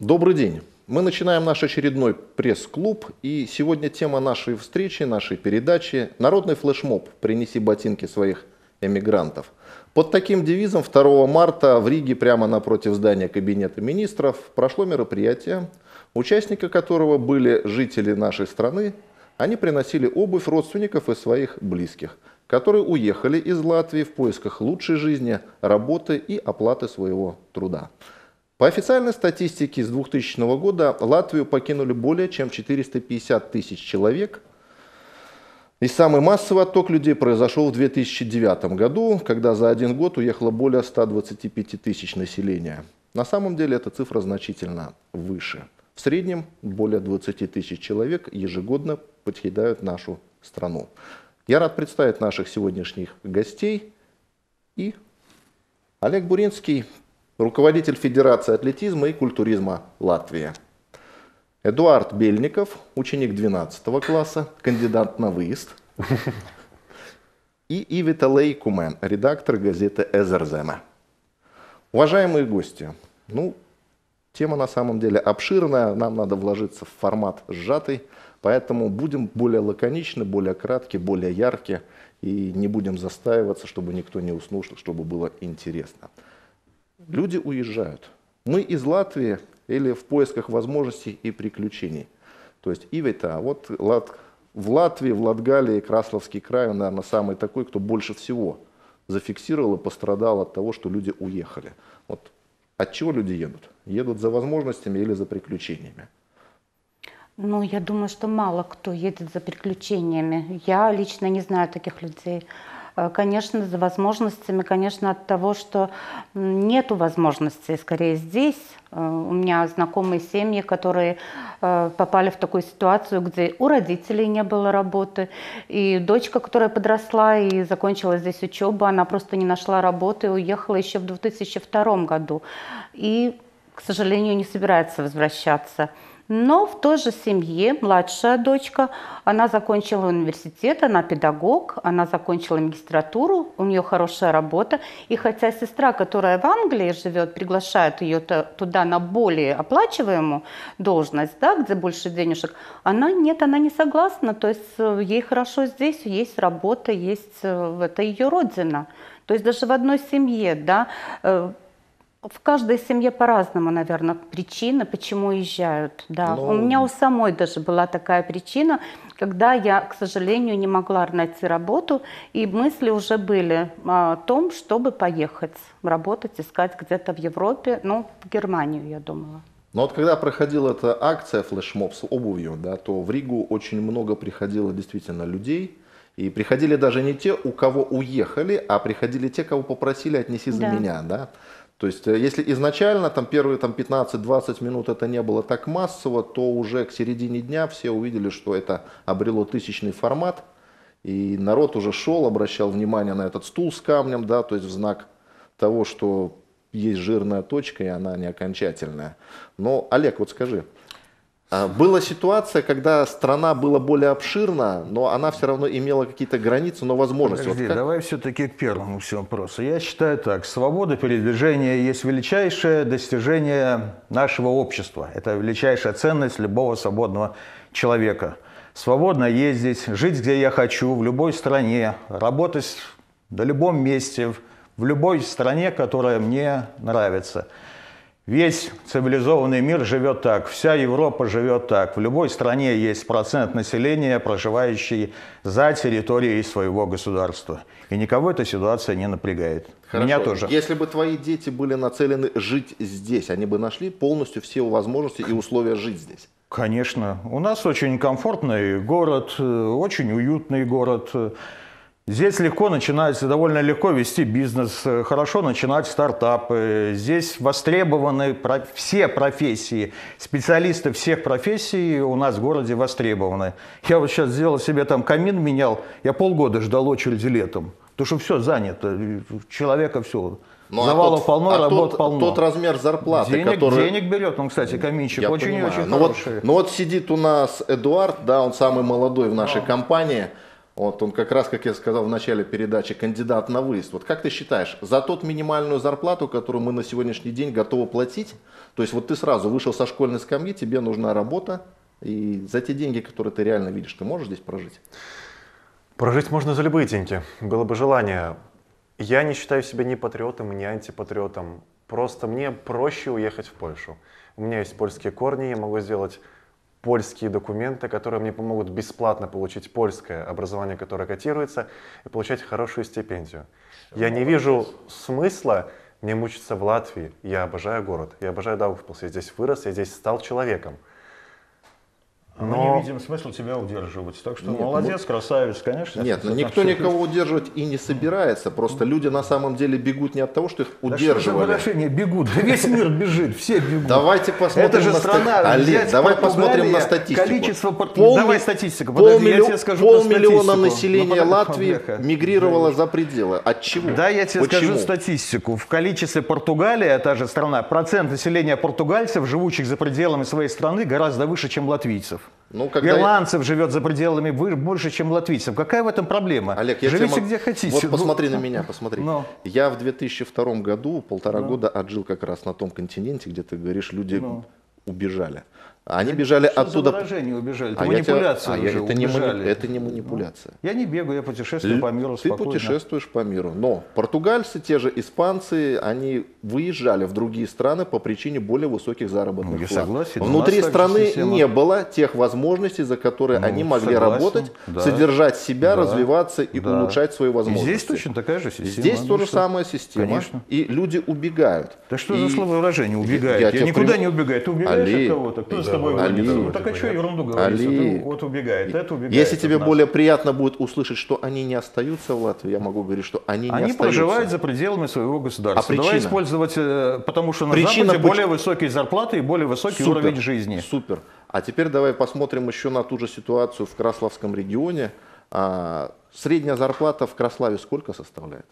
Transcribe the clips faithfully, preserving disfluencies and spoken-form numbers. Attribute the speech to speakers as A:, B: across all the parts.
A: Добрый день. Мы начинаем наш очередной пресс-клуб, и сегодня тема нашей встречи, нашей передачи – народный флешмоб «Принеси ботинки своих эмигрантов». Под таким девизом второго марта в Риге, прямо напротив здания Кабинета министров, прошло мероприятие, участники которого были жители нашей страны. Они приносили обувь родственников и своих близких, которые уехали из Латвии в поисках лучшей жизни, работы и оплаты своего труда. По официальной статистике с двухтысячного года Латвию покинули более чем четыреста пятьдесят тысяч человек. И самый массовый отток людей произошел в две тысячи девятом году, когда за один год уехало более ста двадцати пяти тысяч населения. На самом деле эта цифра значительно выше. В среднем более двадцати тысяч человек ежегодно покидают нашу страну. Я рад представить наших сегодняшних гостей. И Олег Буринский, руководитель Федерации атлетизма и культуризма Латвии. Эдуард Бельников, ученик двенадцатого класса, кандидат на выезд. И Ивита Лейкумен, редактор газеты «Эзерземе». Уважаемые гости, ну, тема на самом деле обширная, нам надо вложиться в формат сжатый, поэтому будем более лаконичны, более кратки, более яркие и не будем застаиваться, чтобы никто не уснул, чтобы было интересно. Люди уезжают. Мы из Латвии или в поисках возможностей и приключений. То есть Ивита, вот в Латвии, в Латгалии, Красловский край, он, наверное, самый такой, кто больше всего зафиксировал и пострадал от того, что люди уехали. Вот от чего люди едут? Едут за возможностями или за приключениями?
B: Ну, я думаю, что мало кто едет за приключениями. Я лично не знаю таких людей. Конечно, за возможностями, конечно, от того, что нету возможностей, скорее здесь. У меня знакомые семьи, которые попали в такую ситуацию, где у родителей не было работы, и дочка, которая подросла и закончила здесь учебу, она просто не нашла работы и уехала еще в две тысячи втором году. И, к сожалению, не собирается возвращаться. Но в той же семье младшая дочка, она закончила университет, она педагог, она закончила магистратуру, у нее хорошая работа. И хотя сестра, которая в Англии живет, приглашает ее туда на более оплачиваемую должность, да, где больше денежек, она нет, она не согласна. То есть ей хорошо здесь, есть работа, есть, это ее родина. То есть даже в одной семье, да, в каждой семье по-разному, наверное, причины, почему уезжают. Да.
A: Но...
B: У меня у самой даже была такая причина, когда я, к сожалению, не могла найти работу, и мысли уже были о том, чтобы поехать работать, искать где-то в Европе, ну, в Германию, я думала.
A: Но вот когда проходила эта акция флешмоб с обувью, да, то в Ригу очень много приходило действительно людей. И приходили даже не те, у кого уехали, а приходили те, кого попросили «отнеси за
B: Да.
A: меня». Да? То есть если изначально там, первые там, пятнадцать-двадцать минут это не было так массово, то уже к середине дня все увидели, что это обрело тысячный формат. И народ уже шел, обращал внимание на этот стул с камнем, да, то есть в знак того, что есть жирная точка и она не окончательная. Но, Олег, вот скажи, была ситуация, когда страна была более обширна, но она все равно имела какие-то границы, но возможности.
C: Подожди,
A: вот как...
C: давай все-таки к первому все вопросу. Я считаю так, свобода передвижения есть величайшее достижение нашего общества. Это величайшая ценность любого свободного человека. Свободно ездить, жить где я хочу, в любой стране, работать на любом месте, в любой стране, которая мне нравится. Весь цивилизованный мир живет так, вся Европа живет так. В любой стране есть процент населения, проживающий за территорией своего государства. И никого эта ситуация не напрягает.
A: Хорошо.
C: Меня тоже.
A: Если бы твои дети были нацелены жить здесь, они бы нашли полностью все возможности и условия жить здесь?
C: Конечно. У нас очень комфортный город, очень уютный город. Здесь легко начинать, довольно легко вести бизнес, хорошо начинать стартапы. Здесь востребованы все профессии, специалисты всех профессий у нас в городе востребованы. Я вот сейчас сделал себе там камин, менял, я полгода ждал очереди летом, потому что все занято, человека все.
A: Ну,
C: завалов
A: а тот,
C: полно,
A: а
C: работ
A: тот,
C: полно.
A: Тот размер зарплаты,
C: денег,
A: который...
C: Денег берет, он, кстати, каминчик, очень-очень
A: очень
C: хороший.
A: Вот, ну вот сидит у нас Эдуард, да, он самый молодой в нашей компании. Вот он как раз, как я сказал в начале передачи, кандидат на выезд. Вот как ты считаешь, за тот минимальную зарплату, которую мы на сегодняшний день готовы платить, то есть вот ты сразу вышел со школьной скамьи, тебе нужна работа, и за те деньги, которые ты реально видишь, ты можешь здесь прожить?
D: Прожить можно за любые деньги, было бы желание. Я не считаю себя ни патриотом, ни антипатриотом. Просто мне проще уехать в Польшу. У меня есть польские корни, я могу сделать польские документы, которые мне помогут бесплатно получить польское образование, которое котируется, и получать хорошую стипендию. Я не вижу смысла мне мучиться в Латвии. Я обожаю город, я обожаю Даугавпилс, я здесь вырос, я здесь стал человеком.
C: Но мы не видим смысла тебя удерживать. Так что
A: Нет,
C: молодец,
A: мы...
C: красавец, конечно.
A: Нет, ну никто никого удерживать и не собирается. Просто люди на самом деле бегут не от того, что их удерживали.
C: Да что за выражение бегут? Да весь мир бежит, все бегут.
A: Давайте посмотрим.
C: Это же
A: на
C: страна.
A: Олег, давай посмотрим на статистику.
C: Количество...
A: Пол...
C: Давай статистику.
A: Полмиллиона,
C: я тебе скажу
A: полмиллиона населения
C: ну,
A: Латвии
C: бляха.
A: мигрировало за пределы. От чего?
C: Да, я тебе
A: Почему?
C: скажу статистику. В количестве Португалии, та же страна, процент населения португальцев, живущих за пределами своей страны, гораздо выше, чем латвийцев.
A: Ну, когда...
C: Ирландцев живет за пределами больше, чем латвийцев. Какая в этом проблема?
A: Олег, я
C: Живите
A: тебе...
C: где хотите.
A: Вот
C: ну...
A: посмотри на меня, посмотри.
C: Но.
A: Я в две тысячи втором году полтора
C: Но.
A: года отжил как раз на том континенте, где ты говоришь, люди
C: Но.
A: убежали. Они бежали
C: Что
A: оттуда.
C: за выражение убежали? Это
A: А
C: манипуляция
A: я тебя...
C: уже,
A: а я... это, не
C: убежали.
A: мани... это не манипуляция.
C: Я не бегаю, я путешествую
A: Л...
C: по миру
A: Ты
C: спокойно.
A: путешествуешь по миру. Но португальцы, те же испанцы, они выезжали в другие страны по причине более высоких заработных
C: Ну, я
A: плат.
C: согласен, у
A: Внутри
C: нас также
A: страны
C: система.
A: не было тех возможностей, за которые
C: Ну,
A: они могли
C: согласен,
A: работать,
C: да.
A: содержать себя,
C: Да.
A: развиваться и
C: Да.
A: улучшать свои
C: И
A: возможности.
C: здесь точно такая же система.
A: Здесь
C: Ну,
A: тоже
C: что?
A: самая система.
C: Конечно.
A: И люди убегают.
C: Да что
A: И
C: за слово выражение? Убегает.
A: я
C: Я,
A: тебе
C: никуда
A: прям-
C: не убегаю. Ты убегаешь
A: Али,
C: от кого-то. Кто
D: да,
C: с тобой
D: Али,
C: водится? Ну
D: Али,
C: так а что
D: Али.
C: ерунду говорится?
A: Али.
C: Ты вот убегает, это убегает.
A: Если
C: от
A: тебе
C: нас.
A: более приятно будет услышать, что они не остаются в Латвии, я могу говорить, что они не
C: Они
A: остаются.
C: проживают за пределами своего государства.
A: А причина?
C: Давай использовать, э, потому что на
A: Причина
C: Западе
A: поч-
C: более высокие зарплаты и более высокий
A: Супер,
C: уровень жизни.
A: Супер. А теперь давай посмотрим еще на ту же ситуацию в Краславском регионе. А, средняя зарплата в Краславе сколько составляет?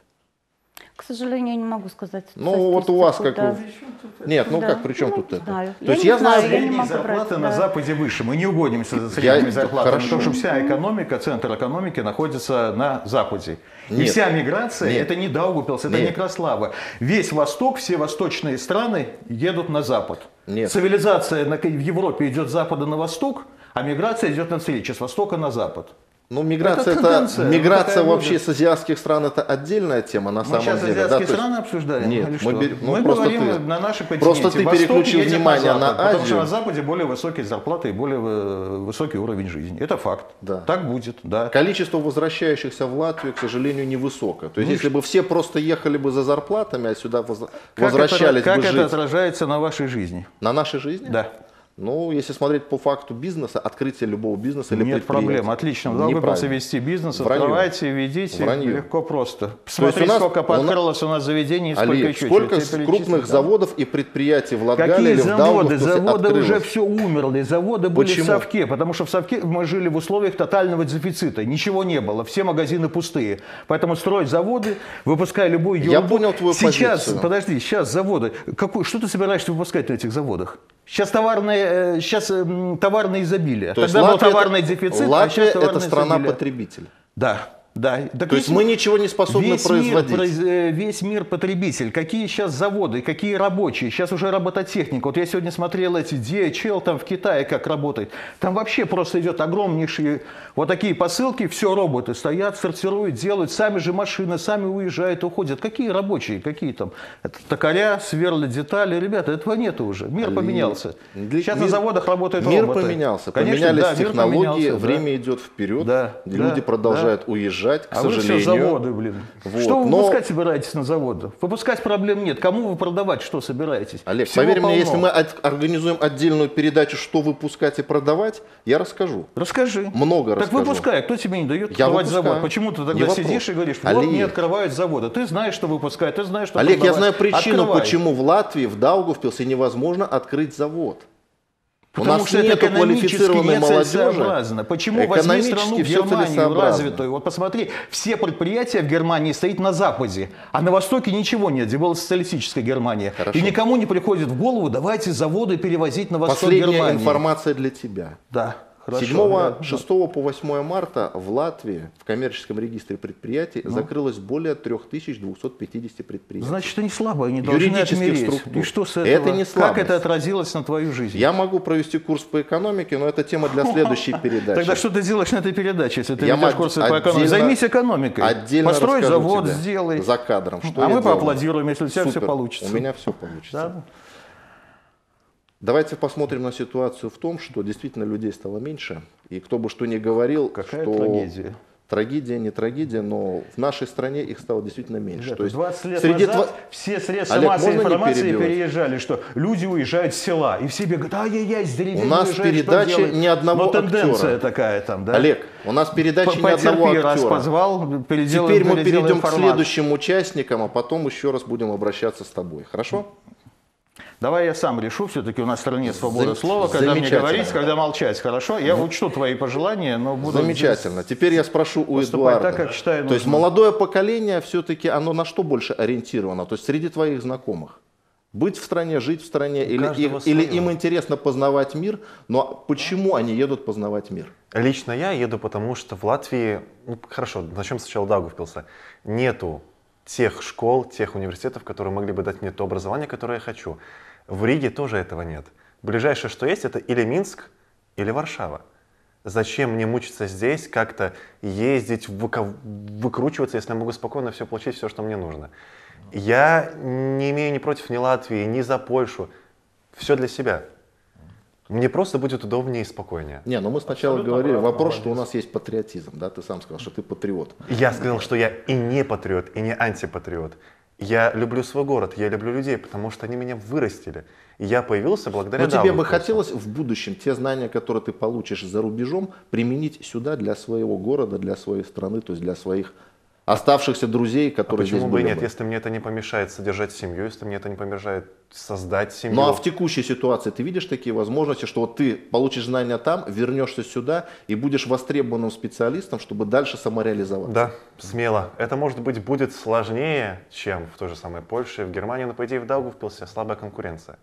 B: К сожалению, я не могу сказать.
A: Ну вот у вас как...
B: да.
A: Нет, ну
B: Да.
A: как, при чем
B: Ну,
A: тут
B: не
A: это?
B: знаю.
A: То
B: Я
A: есть
B: не
A: я знаю,
B: знаю, я не
C: Средние
B: могу
C: зарплаты
B: брать,
C: на
B: да.
C: Западе выше. Мы не угодимся за средними
A: Я-
C: зарплатами,
A: хорошо.
C: потому что вся экономика, центр экономики находится на Западе. И
A: Нет.
C: вся миграция,
A: Нет.
C: это не Даугавпилс, это
A: Нет.
C: не Краслава. Весь Восток, все восточные страны едут на Запад.
A: Нет.
C: Цивилизация на- в Европе идет с запада на восток, а миграция идет навстречу, с востока на запад.
A: Ну, миграция,
C: Это
A: это,
C: тенденция, ну,
A: миграция
C: такая
A: вообще
C: будет.
A: с азиатских стран это отдельная тема на
C: Мы
A: самом
C: сейчас
A: деле.
C: азиатские
A: да, то есть-
C: страны обсуждаем?
A: Нет,
C: или
A: мы
C: что?
A: бер- ну,
C: мы
A: просто
C: говорим
A: ты-
C: на нашем континенте.
A: просто ты
C: Восток
A: переключил
C: едет
A: внимание на
C: Запад, потому
A: Азию.
C: что на Западе более высокие зарплаты и более э, высокий уровень жизни. Это факт.
A: Да.
C: Так будет, да.
A: Количество возвращающихся в Латвию, к сожалению, невысокое. То есть,
C: Ну и
A: если бы все просто ехали бы за зарплатами, а сюда воз-
C: Как
A: возвращались
C: это, как
A: бы
C: это
A: жить
C: отражается на вашей жизни?
A: на нашей жизни?
C: Да.
A: Ну, если смотреть по факту бизнеса, открытие любого бизнеса или
C: Нет
A: предприятия.
C: проблем, отлично. В Даугавпилсе
A: Неправильно.
C: вести бизнес,
A: Вранье.
C: открывайте, ведите,
A: Вранье.
C: легко просто.
A: есть
C: Посмотри,
A: у нас-
C: сколько
A: у нас-
C: пооткрылось у нас заведений, сколько
A: Али,
C: еще.
A: сколько
C: Тебе
A: с
C: перечислить,
A: крупных
C: да?
A: заводов и предприятий в Латгале
C: Какие
A: или в
C: заводы?
A: Даугавпилсе
C: Заводы
A: открылось?
C: уже все умерли. Заводы были
A: Почему?
C: в Совке, потому что в Совке мы жили в условиях тотального дефицита. Ничего не было, все магазины пустые. Поэтому строить заводы, выпуская любую ерунду.
A: Я понял твою
C: сейчас,
A: позицию.
C: Подожди, сейчас заводы. Какой, что ты собираешься выпускать на этих заводах? Сейчас товарное, э, сейчас м, товарное изобилие.
A: То есть
C: Тогда был
A: Латвия
C: товарный
A: это-
C: дефицит, а
A: Латвия
C: сейчас
A: это
C: товарное изобилие.
A: страна-потребитель.
C: Да, да. Так
A: То есть
C: ведь
A: мы ничего не способны
C: весь
A: производить.
C: Мир, произ- э, весь мир потребитель. Какие сейчас заводы, какие рабочие. Сейчас уже робототехника. Вот я сегодня смотрел эти ди эйч эл там в Китае, как работает. Там вообще просто идет огромнейшие вот такие посылки. Все роботы стоят, сортируют, делают. Сами же машины, сами уезжают, уходят. Какие рабочие, какие там? Это токаря, сверли детали. Ребята, этого нету уже. Мир
A: Али,
C: поменялся.
A: для-
C: Сейчас
A: мир-
C: на заводах работают
A: Мир
C: роботы.
A: поменялся,
C: Конечно,
A: поменялись
C: да, мир
A: технологии,
C: поменялся, да.
A: время идет вперед,
C: Да,
A: люди
C: да,
A: продолжают
C: да.
A: уезжать, к
C: А вы
A: сожалению.
C: все заводы, блин.
A: Вот,
C: Что вы
A: но-
C: выпускать собираетесь на заводах? Выпускать проблем нет. Кому вы продавать что собираетесь?
A: Олег,
C: Всего
A: поверь мне,
C: полно.
A: если мы от- организуем отдельную передачу, что выпускать и продавать, я расскажу.
C: Расскажи.
A: Много
C: так
A: расскажу.
C: выпускай. Кто тебе не дает
A: Я
C: открывать
A: выпускаю.
C: завод? Почему ты
A: Не
C: тогда
A: вопрос.
C: сидишь и говоришь, вот
A: Олег.
C: не открывают заводы? Ты знаешь, что выпускают, ты знаешь, что
A: Олег, я
C: продавать.
A: знаю причину,
C: Открывай.
A: почему в Латвии, в Даугавпилсе невозможно открыть завод.
C: Потому
A: У нас
C: что это
A: нету
C: экономически
A: квалифицированной молодежи.
C: нецелесообразно. Почему возьми страну
A: Экономически все
C: Германию
A: целесообразно.
C: развитую? Вот посмотри, все предприятия в Германии стоят на Западе, а на Востоке ничего нет, где была социалистическая Германия.
A: Хорошо.
C: И никому не приходит в голову, давайте заводы перевозить на восток
A: Последняя
C: Германии.
A: информация для тебя.
C: Да. Хорошо,
A: седьмого,
C: да.
A: шестого по восьмое марта в Латвии в коммерческом регистре предприятий
C: Ну.
A: закрылось более трёх тысяч двухсот пятидесяти предприятий.
C: Значит, они слабые, они должны
A: Юридических
C: отмереть.
A: структур.
C: И что с этого?
A: Это не
C: Как
A: слабость.
C: это отразилось на твою жизнь?
A: Я могу провести курс по экономике, но это тема для следующей передачи.
C: Тогда что ты делаешь на этой передаче, если ты
A: Я
C: ведешь
A: могу
C: курсы по экономике?
A: отдельно-
C: Займись экономикой.
A: Отдельно
C: Построй
A: расскажу
C: завод,
A: тебе
C: сделай.
A: за кадром, что
C: а
A: я
C: мы
A: делаю.
C: поаплодируем, если у тебя все
A: Супер.
C: получится.
A: У меня все получится.
C: Да?
A: Давайте посмотрим на ситуацию в том, что действительно людей стало меньше. И кто бы что ни говорил,
C: Какая
A: что
C: трагедия.
A: трагедия, не трагедия, но в нашей стране их стало действительно меньше.
C: Ребята,
A: То есть
C: двадцать лет
A: среди
C: назад
A: тва-
C: все средства
A: Олег,
C: массовой
A: можно не
C: информации
A: перебивать?
C: переезжали, что люди уезжают с села, и все бегают, ай-яй-яй, с деревень
A: У нас
C: уезжают, что
A: передача
C: делать?
A: ни одного
C: Но тенденция
A: актера.
C: такая там, да?
A: Олег, у нас передача ни
C: Потерпи,
A: одного
C: раз
A: актера.
C: позвал, переделаем,
A: Теперь мы
C: переделаем
A: перейдем к
C: формат.
A: следующим участникам, а потом еще раз будем обращаться с тобой. Хорошо?
C: Давай я сам решу, все-таки у нас в стране свобода
A: Зам-
C: слова, когда мне
A: замечательно.
C: говорить, когда молчать, хорошо? Я учту твои пожелания, но буду...
A: Замечательно. Теперь я спрошу у
C: поступать
A: Эдуарда.
C: так, как считаю
A: То есть
C: нужным.
A: молодое поколение все-таки оно на что больше ориентировано? То есть среди твоих знакомых? Быть в стране, жить в стране, или,
D: каждого
A: их- или
D: своё.
A: им интересно познавать мир, но почему они едут познавать мир?
D: Лично я еду, потому что в Латвии, ну хорошо, начнем сначала Даугавпилса, нету тех школ, тех университетов, которые могли бы дать мне то образование, которое я хочу. В Риге тоже этого нет. Ближайшее, что есть, это или Минск, или Варшава. Зачем мне мучиться здесь, как-то ездить, выка- выкручиваться, если я могу спокойно все получить, все, что мне нужно. Я не имею ни против ни Латвии, ни за Польшу. Все для себя. Мне просто будет удобнее и спокойнее.
A: Не, ну мы сначала
C: Абсолютно
A: говорили,
C: прав,
A: вопрос,
C: молодец.
A: что у нас есть патриотизм, да, ты сам сказал, что ты патриот.
D: Я сказал, что я и не патриот, и не антипатриот. Я люблю свой город, я люблю людей, потому что они меня вырастили. И я появился благодаря
A: Но тебе бы
D: Даугавпилсу.
A: хотелось в будущем те знания, которые ты получишь за рубежом, применить сюда для своего города, для своей страны, то есть для своих оставшихся друзей,
D: А
A: которые
D: почему
A: здесь
D: бы и
A: были
D: нет,
A: бы?
D: если мне это не помешает содержать семью, если мне это не помешает создать семью?
A: Ну а в текущей ситуации ты видишь такие возможности, что вот ты получишь знания там, вернешься сюда и будешь востребованным специалистом, чтобы дальше самореализоваться?
D: Да, смело. Это, может быть, будет сложнее, чем в той же самой Польше, в Германии, но, по идее, в Даугавпилсе слабая конкуренция.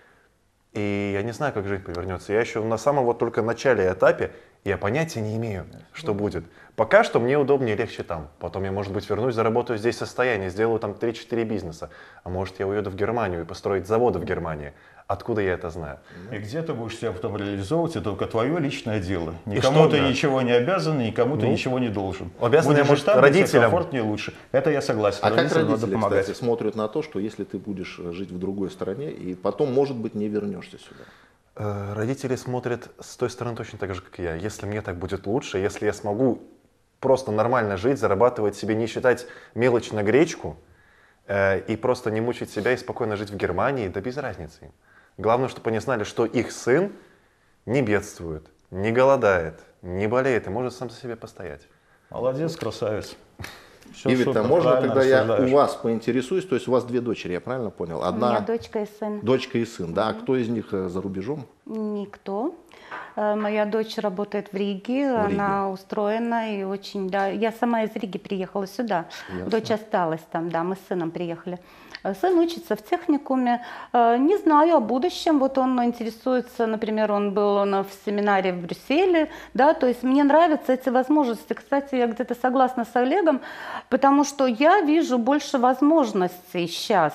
D: И я не знаю, как жизнь повернется. Я еще на самом вот только начале этапе, я понятия не имею, что будет. Пока что мне удобнее и легче там. Потом я, может быть, вернусь, заработаю здесь состояние, сделаю там три-четыре бизнеса. А может, я уеду в Германию и построить заводы в Германии. Откуда я это знаю?
C: И где ты будешь себя потом реализовывать, это только твое личное дело.
D: И
C: Никому
D: что,
C: ты
D: да?
C: ничего не обязан, никому ты
D: Ну,
C: ничего не должен.
D: обязан я,
C: Будешь
D: может,
C: жить там, где тебе
D: родителям.
C: комфортнее, лучше. Это я согласен.
A: А как
C: Родителям надо
A: родители,
C: помогать.
A: кстати, смотрят на то, что если ты будешь жить в другой стране и потом, может быть, не вернешься сюда?
D: Э, Родители смотрят с той стороны точно так же, как и я. Если мне так будет лучше, если я смогу просто нормально жить, зарабатывать себе, не считать мелочь на гречку, э, и просто не мучить себя и спокойно жить в Германии, да без разницы им. Главное, чтобы они знали, что их сын не бедствует, не голодает, не болеет и может сам за себя постоять.
C: Молодец, красавец. Всё
A: Ивита,
C: супер,
A: можно
C: правильно
A: тогда я
C: рассуждаешь.
A: у вас поинтересуюсь? То есть у вас две дочери, я правильно понял?
B: У
A: Одна
B: меня дочка и сын.
A: дочка и сын, да? А кто из них э, за рубежом?
B: Никто. Э, Моя дочь работает в Риге, она устроена и очень, да. Я сама из Риги приехала сюда.
A: Ясно.
B: Дочь осталась там, да, мы с сыном приехали. Э, Сын учится в техникуме. Э, Не знаю о будущем. Вот он интересуется, например, он был он в семинаре в Брюсселе, да, то есть мне нравятся эти возможности. Кстати, я где-то согласна с Олегом, потому что я вижу больше возможностей сейчас.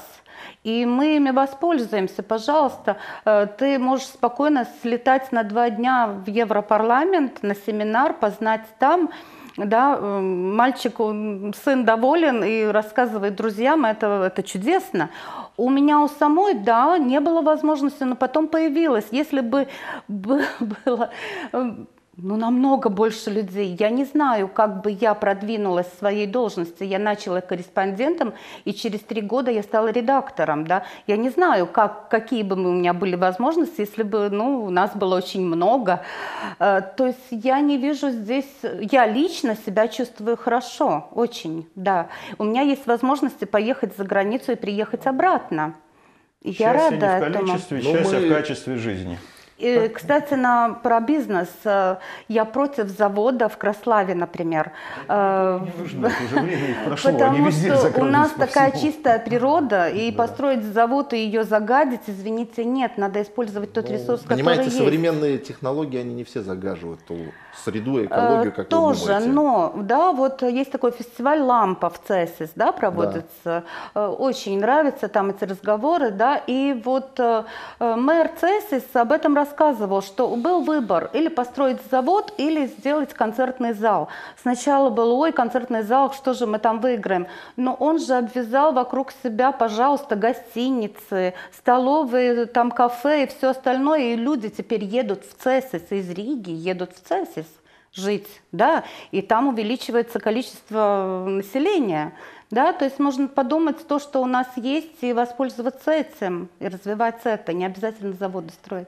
B: И мы ими воспользуемся, пожалуйста. Э, Ты можешь спокойно слетать на два дня в Европарламент, на семинар, познать там. Да, э, мальчик, он- сын доволен и рассказывает друзьям, это, это чудесно. У меня у самой, да, не было возможности, но потом появилась. Если бы б- было э, ну, намного больше людей, я не знаю, как бы я продвинулась в своей должности. Я начала корреспондентом, и через три года я стала редактором. Да? Я не знаю, как, какие бы у меня были возможности, если бы ну, у нас было очень много. Э, То есть я не вижу здесь, я лично себя чувствую хорошо, очень, да. У меня есть возможности поехать за границу и приехать обратно. И я
C: Счастье
B: рада
C: не в
B: этому.
C: количестве,
A: Ну,
C: счастье
A: мы-
C: в качестве жизни.
B: И, кстати, на, про бизнес. э, Я против завода в Краславе, например. Э,
C: Не нужны, уже время их прошло, они
B: Потому
C: везде
B: что у
C: закрылись
B: нас
C: по
B: такая
C: всему.
B: чистая природа, и построить завод и ее загадить, извините, нет. Надо использовать тот
A: Ну,
B: ресурс,
A: понимаете,
B: который есть.
A: современные технологии, они не все загаживают ту среду и
B: Э,
A: экологию, как
B: Тоже,
A: вы думаете.
B: но, да, вот есть такой фестиваль «Лампа» в Цесис, да, проводится. Э, Очень нравятся там эти разговоры, да, и вот э, э, мэр Цесис об этом рассказывал, что был выбор или построить завод, или сделать концертный зал. Сначала был, ой, концертный зал, что же мы там выиграем? Но он же обвязал вокруг себя, пожалуйста, гостиницы, столовые, там кафе и все остальное, и люди теперь едут в Цесис, из Риги едут в Цесис жить, да, и там увеличивается количество населения, да, то есть можно подумать то, что у нас есть, и воспользоваться этим, и развивать это, не обязательно заводы строить.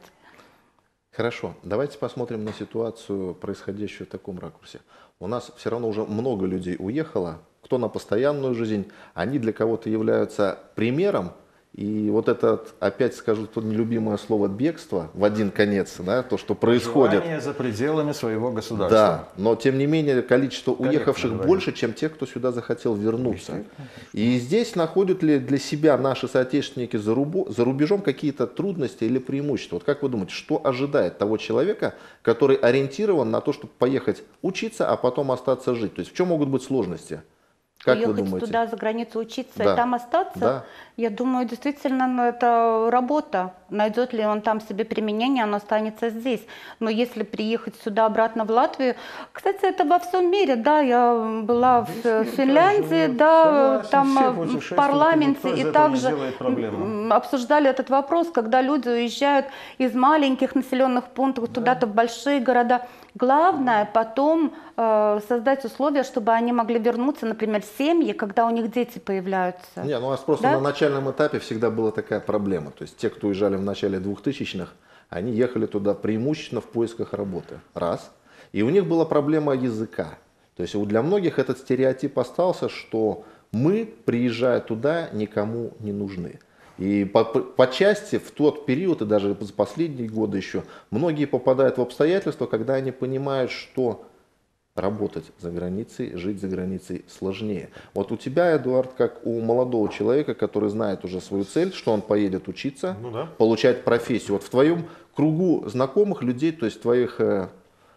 A: Хорошо, давайте посмотрим на ситуацию, происходящую в таком ракурсе. У нас все равно уже много людей уехало, кто на постоянную жизнь, они для кого-то являются примером. И вот это, опять скажу то нелюбимое слово бегство в один конец, да, то, что происходит.
C: Желание за пределами своего государства.
A: Да, но тем не менее количество
C: Корректно
A: уехавших
C: говорить.
A: больше, чем тех, кто сюда захотел вернуться. И здесь находят ли для себя наши соотечественники за, рубо, за рубежом какие-то трудности или преимущества? Вот как вы думаете, что ожидает того человека, который ориентирован на то, чтобы поехать учиться, а потом остаться жить? То есть в чем могут быть сложности? Как вы
B: Уехать
A: думаете?
B: туда, за границу учиться
A: Да.
B: и там остаться,
A: Да.
B: я думаю, действительно, ну, это работа. Найдет ли он там себе применение, оно останется здесь. Но если приехать сюда обратно в Латвию, кстати, это во всем мире, да, я была в
C: Весь мир
B: Финляндии,
C: так живет.
B: да,
C: Согласен,
B: там
C: все
B: э, в
C: путешествуют,
B: парламенте
C: никто из
B: и
C: этого не
B: также
C: делает проблему.
B: м, обсуждали этот вопрос, когда люди уезжают из маленьких населенных пунктов туда-то в большие города. Главное потом э, создать условия, чтобы они могли вернуться, например, в семьи, когда у них дети появляются.
A: Не, ну у нас просто
B: Да?
A: на начальном этапе всегда была такая проблема. То есть те, кто уезжали в начале двухтысячных, они ехали туда преимущественно в поисках работы. Раз. И у них была проблема языка. То есть для многих этот стереотип остался, что мы, приезжая туда, никому не нужны. И по, по части в тот период, и даже за последние годы еще, многие попадают в обстоятельства, когда они понимают, что работать за границей, жить за границей сложнее. Вот у тебя, Эдуард, как у молодого человека, который знает уже свою цель, что он поедет учиться,
D: Ну да.
A: получать профессию. Вот в твоем кругу знакомых людей, то есть твоих э,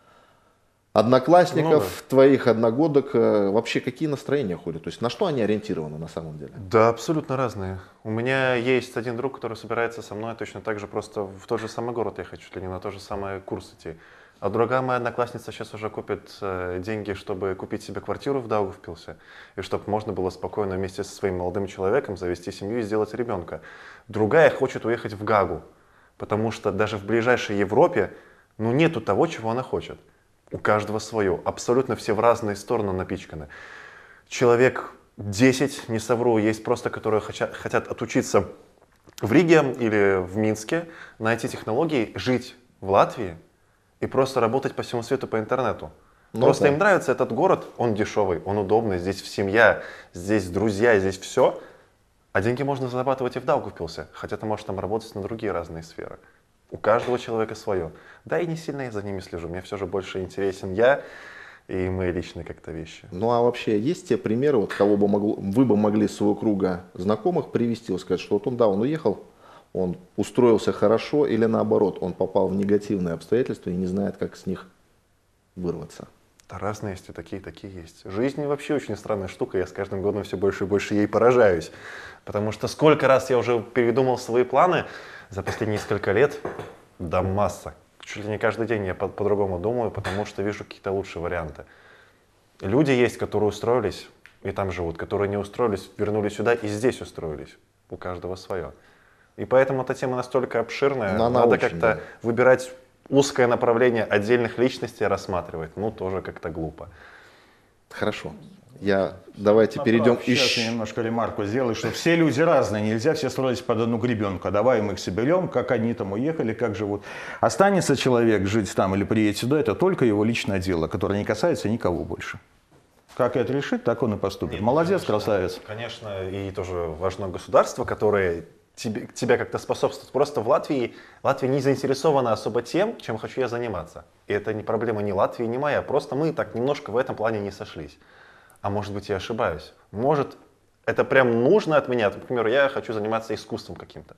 A: одноклассников,
D: Много.
A: твоих одногодок, э, вообще какие настроения ходят? То есть на что они ориентированы на самом деле?
D: Да, абсолютно разные. У меня есть один друг, который собирается со мной точно так же просто в тот же самый город ехать, чуть ли не на тот же самый курс идти. А другая моя одноклассница сейчас уже купит э, деньги, чтобы купить себе квартиру в Даугавпилсе, и чтобы можно было спокойно вместе со своим молодым человеком завести семью и сделать ребенка. Другая хочет уехать в Гаагу, потому что даже в ближайшей Европе ну, нету того, чего она хочет. У каждого свое. Абсолютно все в разные стороны напичканы. Человек десять, не совру, есть просто, которые хотят, хотят отучиться в Риге или в Минске на эти технологии, жить в Латвии и просто работать по всему свету по интернету.
A: Ну
D: просто
A: да.
D: им нравится этот город, он дешевый, он удобный, здесь семья, здесь друзья, здесь все. А деньги можно зарабатывать и в Даугавпилсе, хотя ты можешь там работать на другие разные сферы. У каждого человека свое. Да и не сильно я за ними слежу, мне все же больше интересен я и мои личные как-то вещи.
A: Ну а вообще есть те примеры, вот кого бы могло, вы бы могли из своего круга знакомых привести, вот сказать, что вот он, да, он уехал, он устроился хорошо, или наоборот, он попал в негативные обстоятельства и не знает, как с них вырваться?
D: Да разные есть, и такие, такие есть. Жизнь вообще очень странная штука, я с каждым годом все больше и больше ей поражаюсь. Потому что сколько раз я уже передумал свои планы за последние несколько лет, да масса. Чуть ли не каждый день я по- по-другому думаю, потому что вижу какие-то лучшие варианты. Люди есть, которые устроились и там живут, которые не устроились, вернулись сюда и здесь устроились. У каждого свое. И поэтому эта тема настолько обширная,
A: Но она
D: надо
A: очень,
D: как-то
A: да.
D: выбирать узкое направление отдельных личностей рассматривать. Ну, тоже как-то глупо.
A: Хорошо. Я, давайте перейдем
C: Направо, Сейчас
A: еще.
C: я немножко ремарку сделаю, что все люди разные, нельзя все строить под одну гребенку. Давай мы их соберем, как они там уехали, как живут. Останется человек жить там или приедет сюда, это только его личное дело, которое не касается никого больше. Как это решит, так он и поступит. Молодец, красавец.
D: Конечно, и тоже важно государство, которое тебе, тебя как-то способствует. Просто в Латвии, Латвия не заинтересована особо тем, чем хочу я заниматься. И это не проблема ни Латвии, ни моя. Просто мы так немножко в этом плане не сошлись. А может быть, я ошибаюсь. Может, это прям нужно от меня. Например, я хочу заниматься искусством каким-то.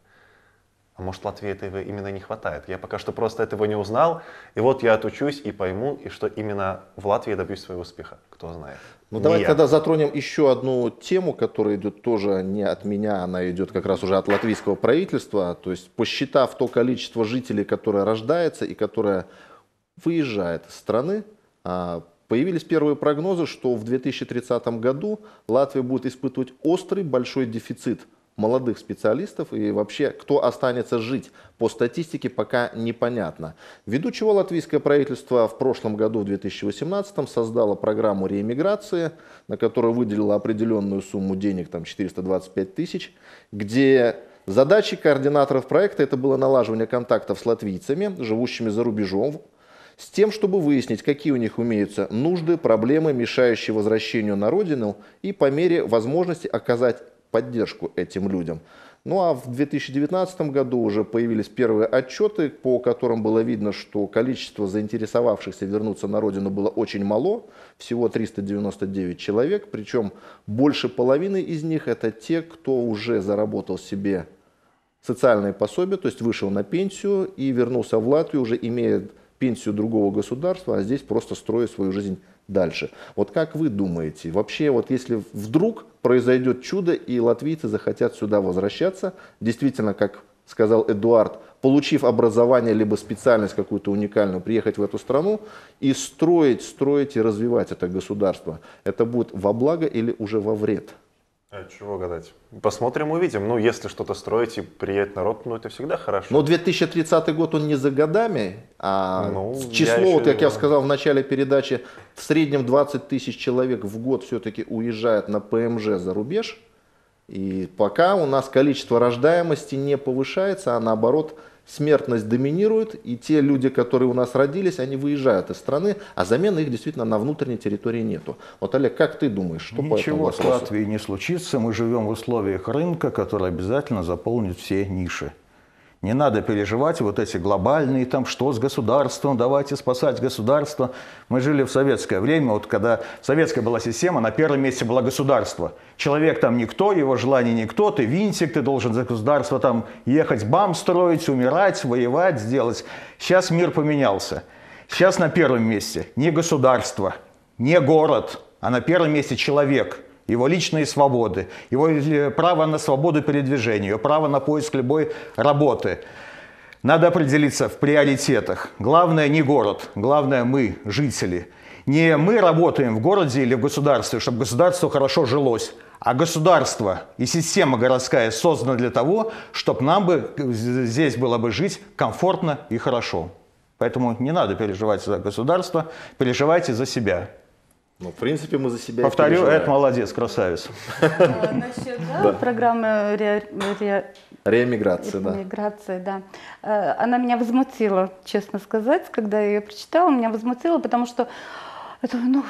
D: А может, Латвии этого именно не хватает. Я пока что просто этого не узнал. И вот я отучусь и пойму, и что именно в Латвии добьюсь своего успеха. Кто знает.
A: Ну,
D: Не
A: давайте
D: я.
A: тогда затронем еще одну тему, которая идет тоже не от меня, она идет как раз уже от латвийского правительства. То есть, посчитав то количество жителей, которое рождается и которое выезжает из страны, а, появились первые прогнозы, что в две тысячи тридцатом году Латвия будет испытывать острый большой дефицит молодых специалистов, и вообще, кто останется жить по статистике, пока непонятно. Ввиду чего латвийское правительство в прошлом году, в две тысячи восемнадцатом, создало программу реэмиграции, на которую выделило определенную сумму денег, там четыреста двадцать пять тысяч, где задачей координаторов проекта это было налаживание контактов с латвийцами, живущими за рубежом, с тем, чтобы выяснить, какие у них имеются нужды, проблемы, мешающие возвращению на родину, и по мере возможности оказать поддержку этим людям. Ну а в две тысячи девятнадцатом году уже появились первые отчеты, по которым было видно, что количество заинтересовавшихся вернуться на родину было очень мало, всего триста девяносто девять человек, причем больше половины из них это те, кто уже заработал себе социальные пособия, то есть вышел на пенсию и вернулся в Латвию, уже имея пенсию другого государства, а здесь просто строит свою жизнь дальше. Вот как вы думаете, вообще вот если вдруг произойдет чудо и латвийцы захотят сюда возвращаться, действительно, как сказал Эдуард, получив образование либо специальность какую-то уникальную, приехать в эту страну и строить, строить и развивать это государство, это будет во благо или уже во вред?
D: А чего гадать? Посмотрим, увидим. Ну, если что-то строить и приедет народ, ну, это всегда хорошо.
A: Но две тысячи тридцатый год, он не за годами, а
D: Ну,
A: число,
D: я
A: вот
D: еще-
A: как я сказал в начале передачи, в среднем двадцать тысяч человек в год все-таки уезжает на ПМЖ за рубеж. И пока у нас количество рождаемости не повышается, а наоборот смертность доминирует, и те люди, которые у нас родились, они выезжают из страны, а замены их действительно на внутренней территории нету. Вот, Олег, как ты думаешь, что по этому
C: Ничего с
A: вопросу?
C: Латвией не случится. Мы живем в условиях рынка, который обязательно заполнит все ниши. Не надо переживать вот эти глобальные, там, что с государством, давайте спасать государство. Мы жили в советское время, вот когда советская была система, на первом месте было государство. Человек там никто, его желание никто, ты винтик, ты должен за государство там ехать, бам строить, умирать, воевать, сделать. Сейчас мир поменялся. Сейчас на первом месте не государство, не город, а на первом месте человек. Его личные свободы, его право на свободу передвижения, его право на поиск любой работы. Надо определиться в приоритетах. Главное не город, главное мы, жители. Не мы работаем в городе или в государстве, чтобы государству хорошо жилось, а государство и система городская создана для того, чтобы нам бы здесь было бы жить комфортно и хорошо. Поэтому не надо переживать за государство, переживайте за себя.
A: Ну, в принципе, мы за себя и
C: Повторю,
A: переживаем.
C: это молодец, красавец.
B: Насчет да, программы ре- ре-
A: Реэмиграция, да.
B: Миграция, да. Э, Она меня возмутила, честно сказать, когда я ее прочитала, меня возмутила, потому что это, ну,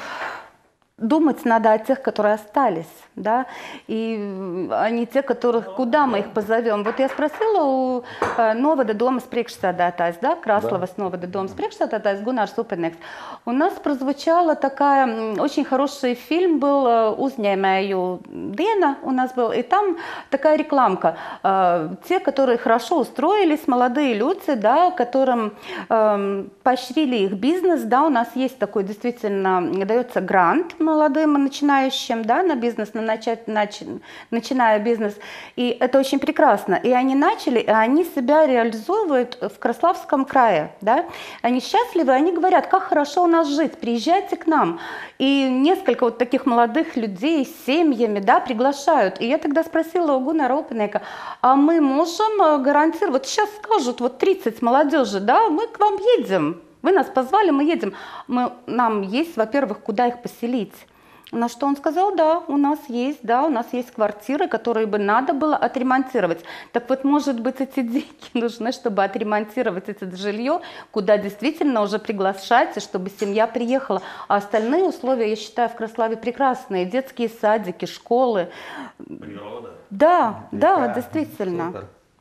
B: думать надо о тех, которые остались, да, и а не те, которых, куда мы их позовем. Вот я спросила у э, Новода Домас priekšsēdētājs, да, Красловas Новода Домас priekšsēdētājs Гунарс Упенекс. У нас прозвучала такая, м, очень хороший фильм был э, «Uzņēmēju diena» у нас был, и там такая рекламка. Э, Те, которые хорошо устроились, молодые люди, да, которым э, поощрили их бизнес, да, у нас есть такой действительно, дается грант молодым начинающим, да, на бизнес, на начать, нач, начиная бизнес. И это очень прекрасно. И они начали, и они себя реализовывают в Краславском крае, да. Они счастливы, они говорят, как хорошо у нас жить, приезжайте к нам. И несколько вот таких молодых людей с семьями, да, приглашают. И я тогда спросила у Гуннара Упенека, а мы можем гарантировать, вот сейчас скажут, вот тридцать молодежи, да, мы к вам едем. Вы нас позвали, мы едем. Мы, нам есть, во-первых, куда их поселить. На что он сказал, да, у нас есть, да, у нас есть квартиры, которые бы надо было отремонтировать. Так вот, может быть, эти деньги нужны, чтобы отремонтировать это жилье, куда действительно уже приглашать, и чтобы семья приехала. А остальные условия, я считаю, в Краславе прекрасные. Детские садики, школы.
C: Природа.
B: Да, да,
C: Река.
B: действительно.
C: Супер.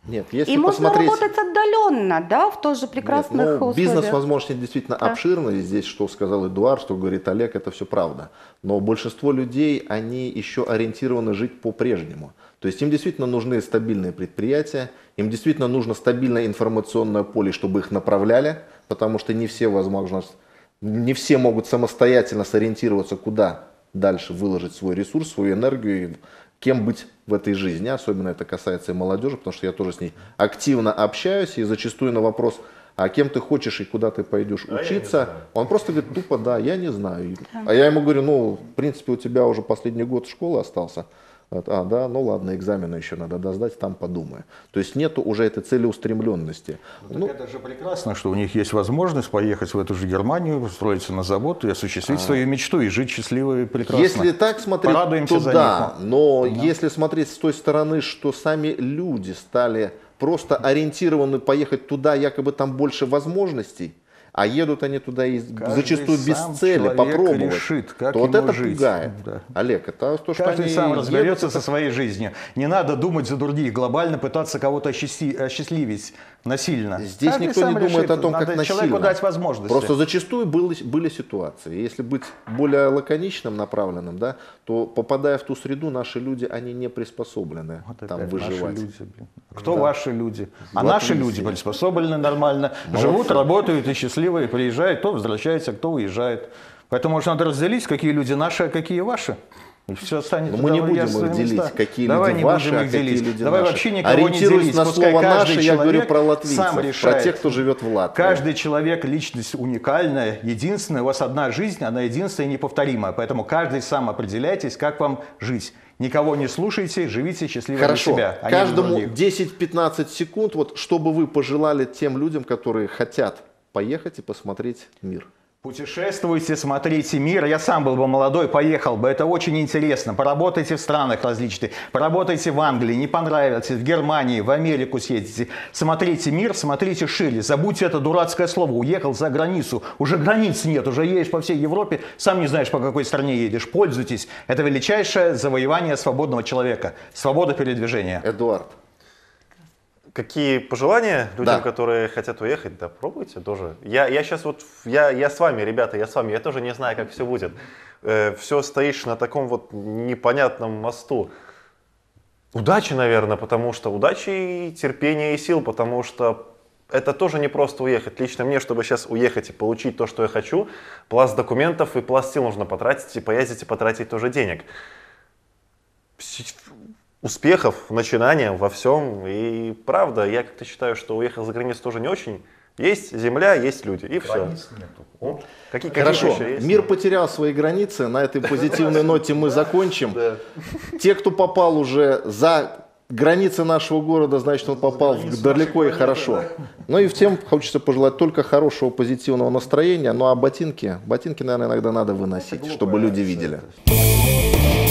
A: Нет, если
B: И можно
A: посмотреть...
B: работать отдаленно, да, в тоже прекрасных
A: Нет, ну,
B: условиях.
A: бизнес-возможности действительно
B: Да.
A: обширные. Здесь, что сказал Эдуард, что говорит Олег, это все правда. Но большинство людей, они еще ориентированы жить по-прежнему. То есть им действительно нужны стабильные предприятия, им действительно нужно стабильное информационное поле, чтобы их направляли, потому что не все, возможно, не все могут самостоятельно сориентироваться, куда дальше выложить свой ресурс, свою энергию, и кем быть в этой жизни. Особенно это касается и молодежи, потому что я тоже с ней активно общаюсь, и зачастую на вопрос, а кем ты хочешь и куда ты пойдешь
D: А
A: учиться, он просто говорит, тупо, да, я не знаю. А я ему говорю, ну, в принципе, у тебя уже последний год школы остался. А, да, ну ладно, экзамены еще надо досдать, там подумаю. То есть нету уже этой целеустремленности.
C: Ну,
A: Ну,
C: так это же прекрасно, что у них есть возможность поехать в эту же Германию, устроиться на завод и осуществить а... свою мечту и жить счастливо и прекрасно.
A: Если так смотреть,
C: Порадуемся
A: то
C: за
A: да,
C: них.
A: но
C: Да.
A: если смотреть с той стороны, что сами люди стали просто ориентированы поехать туда, якобы там больше возможностей, а едут они туда и
C: Каждый
A: зачастую без
C: сам
A: цели
C: человек
A: попробовать,
C: решит, как
A: то вот
C: ему
A: это
C: жить.
A: пугает.
C: Да.
A: Олег, это то, что
C: Каждый
A: они
C: сам
A: едут,
C: разберется
A: это-
C: со своей жизнью. Не надо думать за других, глобально пытаться кого-то осчасти- осчастливить насильно.
A: Здесь
C: Каждый
A: никто не
C: сам
A: думает
C: решит.
A: о том,
C: Надо
A: как насильно.
C: человеку дать возможности.
A: Просто зачастую были, были ситуации. Если быть более лаконичным, направленным, да, то попадая в ту среду, наши люди, они не приспособлены
C: Вот
A: там
C: опять
A: выживать.
C: наши люди, блин. Кто
A: Да.
C: ваши люди? А
A: Вот
C: наши
A: и
C: люди
A: все.
C: приспособлены нормально,
A: Молодцы.
C: живут, работают и счастливые, приезжают, кто возвращается, кто уезжает. Поэтому может надо разделить, какие люди наши, а какие ваши. И все станет.
A: Но мы не
C: туда
A: будем
C: ясно
A: их делить,
C: места.
A: какие
C: Давай
A: люди
C: не
A: ваши,
C: будем
A: а
C: их
A: какие
C: делить.
A: люди
C: Давай
A: наши.
C: вообще никого не
A: Ориентируясь
C: делить.
A: на
C: Пускай
A: слово
C: каждый
A: «наши», я говорю
C: человек
A: про латвийцев,
C: сам
A: про
C: решает.
A: тех, кто живет в Латвии.
C: Каждый человек личность уникальная, единственная. У вас одна жизнь, она единственная и неповторимая. Поэтому каждый сам определяйтесь, как вам жить. Никого не слушайте, живите счастливо
A: Хорошо,
C: для себя. а не для
A: каждому
C: других.
A: десять-пятнадцать секунд, вот, что бы вы пожелали тем людям, которые хотят поехать и посмотреть мир?
C: Путешествуйте, смотрите мир. Я сам был бы молодой, поехал бы. Это очень интересно. Поработайте в странах различных. Поработайте в Англии, не понравится. В Германии, в Америку съездите. Смотрите мир, смотрите шире. Забудьте это дурацкое слово. Уехал за границу. Уже границ нет. Уже едешь по всей Европе. Сам не знаешь, по какой стране едешь. Пользуйтесь. Это величайшее завоевание свободного человека. Свобода передвижения.
A: Эдуард.
D: Какие пожелания людям,
A: Да.
D: которые хотят уехать? Да, пробуйте тоже. Я, я сейчас вот, я, я с вами, ребята, я с вами, я тоже не знаю, как все будет. Э, все стоишь на таком вот непонятном мосту. Удачи, наверное, потому что удачи, терпения и сил, потому что это тоже не просто уехать. Лично мне, чтобы сейчас уехать и получить то, что я хочу, пласт документов и пласт сил нужно потратить, и поездить, и потратить тоже денег. Успехов, начинания во всем. И правда, я как-то считаю, что уехал за границу тоже не очень. Есть земля, есть люди, и все. Какие, какие
A: Хорошо,
D: еще есть?
A: мир потерял свои границы, на этой позитивной ноте мы закончим.
D: Да.
A: Те, кто попал уже за границы нашего города, значит, он попал в- далеко и хорошо. Ну и всем хочется пожелать только хорошего, позитивного настроения. Ну а ботинки, ботинки, наверное, иногда надо выносить, чтобы люди видели.